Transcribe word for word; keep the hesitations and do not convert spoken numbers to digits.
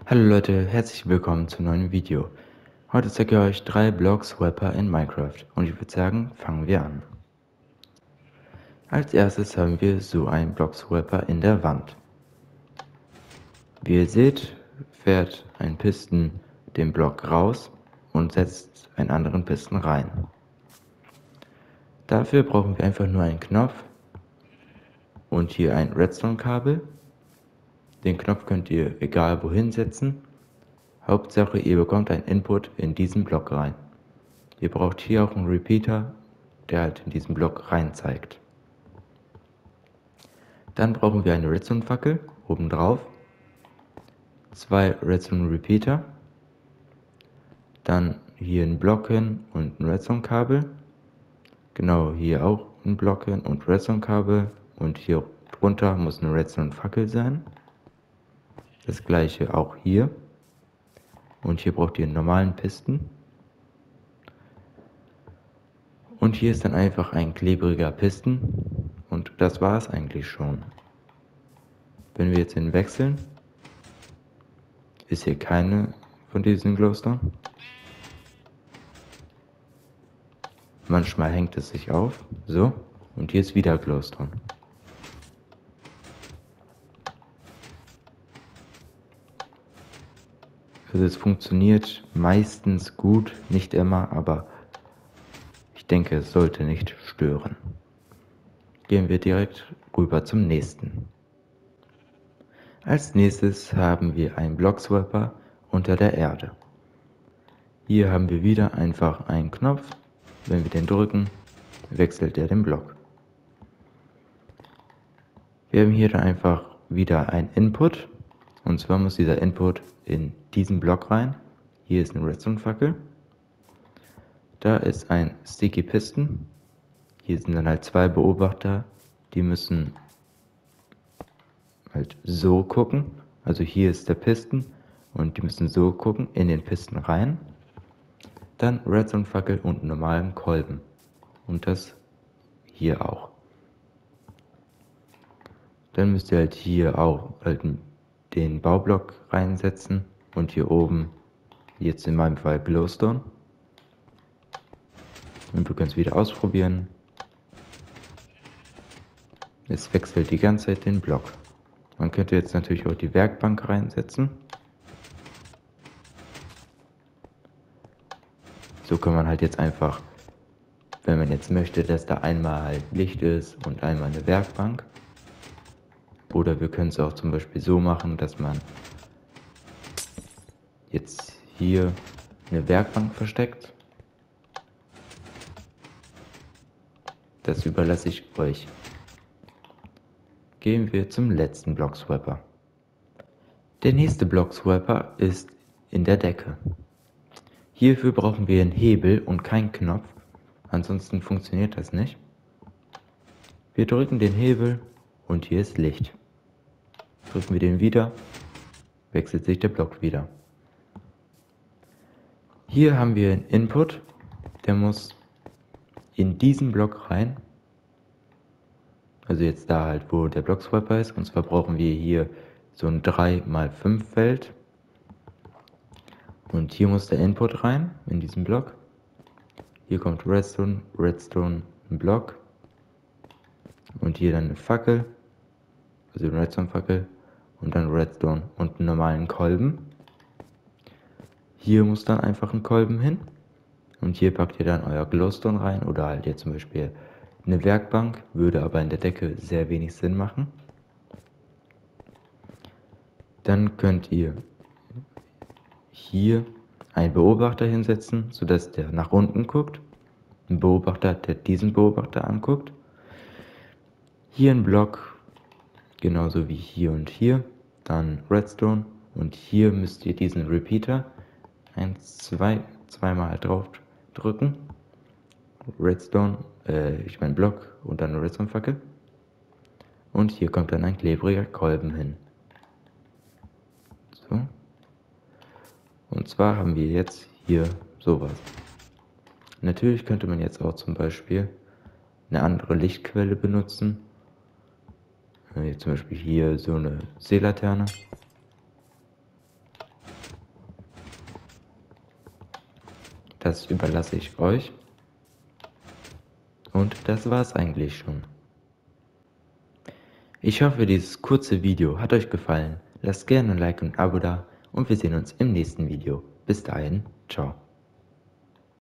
Hallo Leute, herzlich willkommen zum neuen Video. Heute zeige ich euch drei Block-Swapper in Minecraft und ich würde sagen, fangen wir an. Als erstes haben wir so einen Block-Swapper in der Wand. Wie ihr seht, fährt ein Piston den Block raus und setzt einen anderen Piston rein. Dafür brauchen wir einfach nur einen Knopf und hier ein Redstone-Kabel. Den Knopf könnt ihr egal wohin setzen. Hauptsache ihr bekommt einen Input in diesen Block rein. Ihr braucht hier auch einen Repeater, der halt in diesen Block rein zeigt. Dann brauchen wir eine Redstone-Fackel oben drauf, zwei Redstone-Repeater, dann hier einen Block hin und ein Redstone-Kabel, genau hier auch ein Block hin und Redstone-Kabel und hier drunter muss eine Redstone-Fackel sein. Das gleiche auch hier und hier braucht ihr einen normalen Piston. Und hier ist dann einfach ein klebriger Piston und das war es eigentlich schon. Wenn wir jetzt den wechseln, ist hier keine von diesen Glowstone. Manchmal hängt es sich auf, so, und hier ist wieder Glowstone. Also es funktioniert meistens gut, nicht immer, aber ich denke, es sollte nicht stören. Gehen wir direkt rüber zum nächsten. Als nächstes haben wir einen Block-Swapper unter der Erde. Hier haben wir wieder einfach einen Knopf. Wenn wir den drücken, wechselt er den Block. Wir haben hier dann einfach wieder einen Input. Und zwar muss dieser Input in diesen Block rein. Hier ist eine Redstone-Fackel. Da ist ein Sticky Piston. Hier sind dann halt zwei Beobachter, die müssen halt so gucken. Also hier ist der Piston und die müssen so gucken in den Piston rein. Dann Redstone-Fackel und einen normalen Kolben. Und das hier auch. Dann müsst ihr halt hier auch halt den Baublock reinsetzen und hier oben, jetzt in meinem Fall Glowstone. Und wir können es wieder ausprobieren. Es wechselt die ganze Zeit den Block. Man könnte jetzt natürlich auch die Werkbank reinsetzen. So kann man halt jetzt einfach, wenn man jetzt möchte, dass da einmal halt Licht ist und einmal eine Werkbank. Oder wir können es auch zum Beispiel so machen, dass man jetzt hier eine Werkbank versteckt. Das überlasse ich euch. Gehen wir zum letzten Block-Swapper. Der nächste Block-Swapper ist in der Decke. Hierfür brauchen wir einen Hebel und keinen Knopf, ansonsten funktioniert das nicht. Wir drücken den Hebel und hier ist Licht. Drücken wir den wieder, wechselt sich der Block wieder. Hier haben wir einen Input, der muss in diesen Block rein. Also jetzt da halt, wo der Block-Swapper ist. Und zwar brauchen wir hier so ein drei mal fünf Feld. Und hier muss der Input rein, in diesen Block. Hier kommt Redstone, Redstone, ein Block. Und hier dann eine Fackel, also eine Redstone-Fackel. Und dann Redstone und einen normalen Kolben. Hier muss dann einfach ein Kolben hin. Und hier packt ihr dann euer Glowstone rein oder halt jetzt zum Beispiel eine Werkbank, würde aber in der Decke sehr wenig Sinn machen. Dann könnt ihr hier einen Beobachter hinsetzen, sodass der nach unten guckt. Ein Beobachter, der diesen Beobachter anguckt. Hier ein Block, genauso wie hier und hier. Dann Redstone und hier müsst ihr diesen Repeater eins, zwei, zweimal halt drauf drücken. Redstone, äh, ich meine Block und dann eine Redstone-Fackel. Und hier kommt dann ein klebriger Kolben hin. So. Und zwar haben wir jetzt hier sowas. Natürlich könnte man jetzt auch zum Beispiel eine andere Lichtquelle benutzen. Wie zum Beispiel hier so eine Seelaterne. das überlasse ich euch. Und das war's eigentlich schon. Ich hoffe, dieses kurze Video hat euch gefallen. Lasst gerne ein Like und ein Abo da und wir sehen uns im nächsten Video. Bis dahin, ciao.